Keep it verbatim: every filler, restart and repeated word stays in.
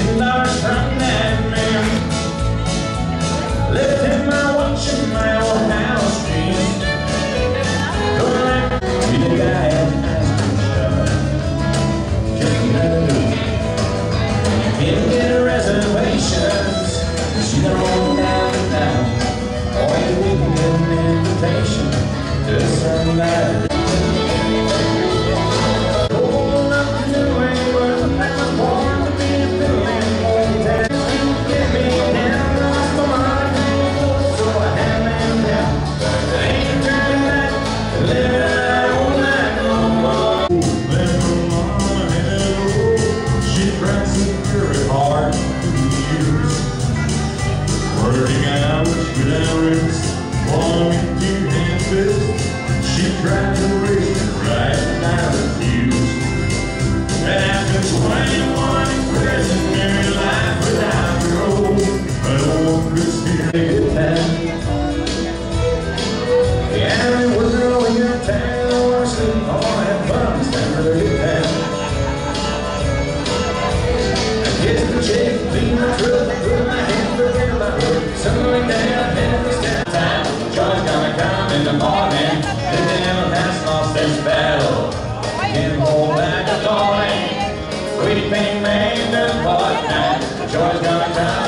Ten dollars from that man. Left him my watch in my old house dream. Going like be the guy at the ice cream shop. Just another loop. Didn't get a reservations. She don't want down and down. Or you didn't get an invitation to somebody. Working hours without rest, long into handfist. She tried to reach right now refused. And after twenty-one years in married life without parole, I don't want this here a good time. Yeah, it was all your time, I want to sleep, I want to have fun, stand for a good time. I kiss the chick, clean my truck, put my hand forget about work. Somewhere down in this time, joy's gonna come in the morning. The devil has lost his battle. Can't hold back the calling. Weeping may the part now. Joy's gonna come.